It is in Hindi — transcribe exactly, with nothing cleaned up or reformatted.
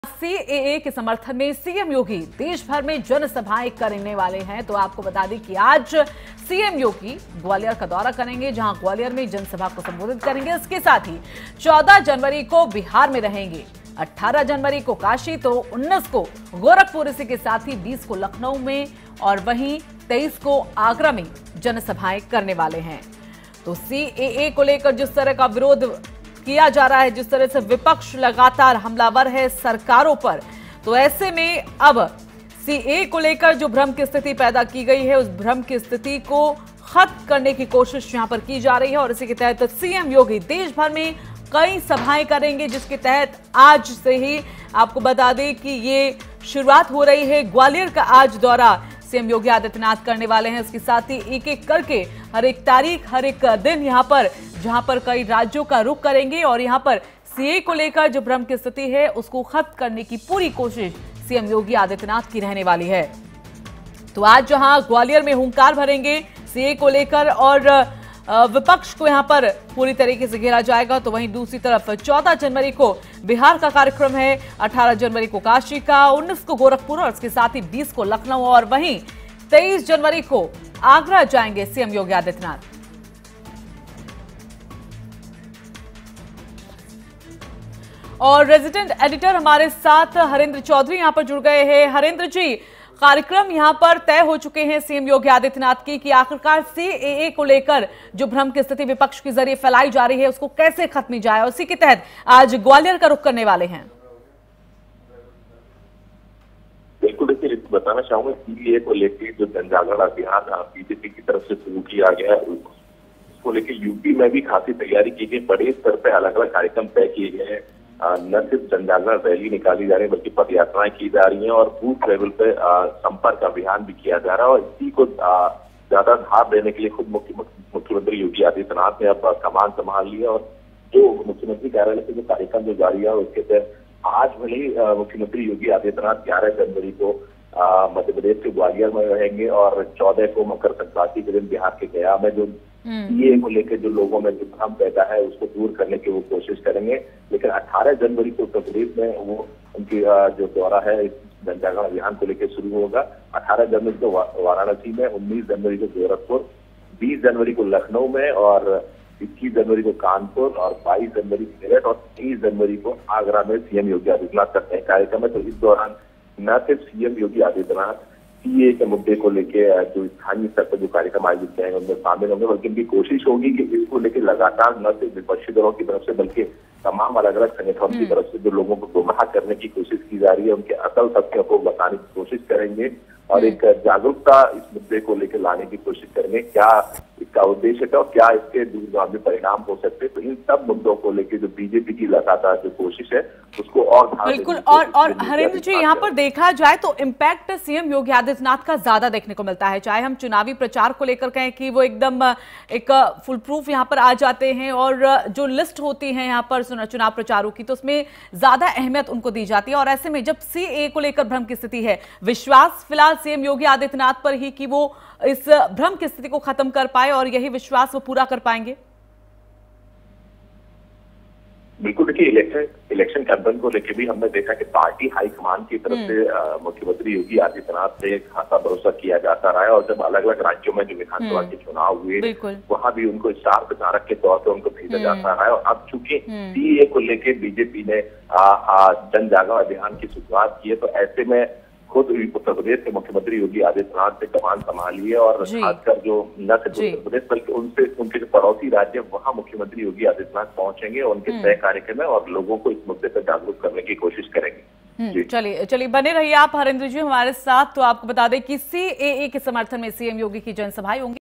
सीएए के समर्थन में सीएम योगी देश भर में जनसभाएं करने वाले हैं। तो आपको बता दें कि आज सीएम योगी ग्वालियर का दौरा करेंगे, जहां ग्वालियर में जनसभा को संबोधित करेंगे। इसके साथ ही चौदह जनवरी को बिहार में रहेंगे, अठारह जनवरी को काशी, तो उन्नीस को गोरखपुर, इसी के साथ ही बीस को लखनऊ में और वहीं तेईस को आगरा में जनसभाएं करने वाले हैं। तो सीएए को लेकर जिस तरह का विरोध किया जा रहा है, जिस तरह से विपक्ष लगातार हमलावर है सरकारों पर, तो ऐसे में अब सीएए को लेकर जो भ्रम की स्थिति पैदा की गई है, उस भ्रम की स्थिति को खत्म करने की कोशिश यहां पर की जा रही है। और इसी के तहत सीएम योगी देश भर में कई सभाएं करेंगे, जिसके तहत आज से ही आपको बता दें कि ये शुरुआत हो रही है। ग्वालियर का आज दौरा सीएम योगी आदित्यनाथ करने वाले हैं। इसके साथ ही एक एक करके हर एक तारीख, हर एक दिन यहां पर, जहां पर कई राज्यों का रुख करेंगे और यहां पर सीएए को लेकर जो भ्रम की स्थिति है उसको खत्म करने की पूरी कोशिश सीएम योगी आदित्यनाथ की रहने वाली है। तो आज जहां ग्वालियर में हुंकार भरेंगे सीएए को लेकर और विपक्ष को यहां पर पूरी तरीके से घेरा जाएगा, तो वहीं दूसरी तरफ चौदह जनवरी को बिहार का कार्यक्रम है, अठारह जनवरी को काशी का, उन्नीस को गोरखपुर और इसके साथ ही बीस को लखनऊ और वहीं तेईस जनवरी को आगरा जाएंगे सीएम योगी आदित्यनाथ। और रेजिडेंट एडिटर हमारे साथ हरेंद्र चौधरी यहां पर जुड़ गए हैं। हरेंद्र जी, कार्यक्रम यहां पर तय हो चुके हैं सीएम योगी आदित्यनाथ की कि आखिरकार सीएए को लेकर जो भ्रम की स्थिति विपक्ष के जरिए फैलाई जा रही है उसको कैसे खत्म जाए, उसी के तहत आज ग्वालियर का रुख करने वाले हैं। बिल्कुल, देखिए बताना चाहूंगा सीएए को लेकर जो जन जागरण अभियान बीजेपी की तरफ से शुरू किया गया है, उसको लेकर यूपी में भी खासी तैयारी की गई। बड़े स्तर पर अलग अलग कार्यक्रम तय किए गए हैं। न सिर्फ जन जागरण रैली निकाली जा रही है, बल्कि पद यात्राएं की जा रही हैं और बूथ लेवल पे संपर्क अभियान भी किया जा रहा है। और इसी को ज्यादा धार देने के लिए खुद मुख्यमंत्री योगी आदित्यनाथ ने अब कमान संभाल ली है। और जो मुख्यमंत्री कार्यालय से जो कार्यक्रम जो जारी है उसके तहत आज भले ही मुख्यमंत्री योगी आदित्यनाथ ग्यारह जनवरी को मध्य प्रदेश के ग्वालियर में रहेंगे और चौदह को मकर संक्रांति के दिन बिहार के गया में जो सीएए को लेकर जो लोगों में जो भ्रम पैदा है उसको दूर करने की वो कोशिश करेंगे। लेकिन अठारह जनवरी को उत्तर प्रदेश में वो उनकी जो दौरा है जन जागरण अभियान को लेकर शुरू होगा। अठारह जनवरी को वाराणसी में, उन्नीस जनवरी को गोरखपुर, बीस जनवरी को लखनऊ में और इक्कीस जनवरी को कानपुर और बाईस जनवरी को मेरठ और तेईस जनवरी को आगरा में सीएम योगी आदित्यनाथ का तय कार्यक्रम है। तो इस दौरान न सिर्फ सीएम योगी आदित्यनाथ सीएए के मुद्दे को लेकर जो स्थानीय स्तर पर जो कार्यक्रम आयोजित किए हैं उनमें शामिल होंगे, बल्कि उनकी कोशिश होगी कि इसको लेकर लगातार न सिर्फ विपक्षी दलों की तरफ से बल्कि तमाम अलग अलग संगठनों की तरफ से जो लोगों को गुमराह करने की कोशिश की जा रही है उनके असल सत्य को बताने की कोशिश करेंगे और एक जागरूकता इस मुद्दे को लेकर लाने की कोशिश करेंगे। क्या इसका उद्देश्य है और क्या इसके दूरगामी परिणाम हो सकते हैं, तो इन सब मुद्दों को लेकर जो बीजेपी की लगातार जो कोशिश है उसको और बिल्कुल। और और हरेंद्र जी, यहाँ पर देखा जाए तो इम्पैक्ट सीएम योगी आदित्यनाथ का ज्यादा देखने को मिलता है। चाहे हम चुनावी प्रचार को लेकर कहें कि वो एकदम एक फुल प्रूफ यहाँ पर आ जाते हैं और जो लिस्ट होती है यहाँ पर चुनाव प्रचारों की, तो उसमें ज्यादा अहमियत उनको दी जाती है। और ऐसे में जब सीएए को लेकर भ्रम की स्थिति है, विश्वास फिलहाल सीएम योगी आदित्यनाथ पर ही कि वो इस भ्रम की स्थिति को खत्म कर पाए और यही विश्वास वो पूरा कर पाएंगे। बिल्कुल, देखिए इलेक्शन इलेक्शन कैंपेन को लेकर भी हमने देखा कि पार्टी हाईकमान की तरफ से मुख्यमंत्री योगी आदित्यनाथ से खासा भरोसा किया जाता रहा है। और जब अलग अलग राज्यों में जो विधानसभा के चुनाव हुए वहां भी उनको स्टार प्रचारक के तौर पर उनको भेजा जाता रहा है। और अब चूंकि सीएए को लेकर बीजेपी ने जन जागरण अभियान की शुरुआत की है, तो ऐसे में खुद उत्तर प्रदेश के मुख्यमंत्री योगी आदित्यनाथ ने कमान संभाली है और खासकर जो न सिर्फ उत्तर प्रदेश बल्कि उनसे उनके जो पड़ोसी राज्य वहां मुख्यमंत्री योगी आदित्यनाथ पहुंचेंगे और उनके तय कार्यक्रम में और लोगों को इस मुद्दे पर जागरूक करने की कोशिश करेंगे। चलिए चलिए बने रहिए आप हरेंद्र जी हमारे साथ। तो आपको बता दें कि सीएए के समर्थन में सीएम योगी की जनसभाएं होंगी।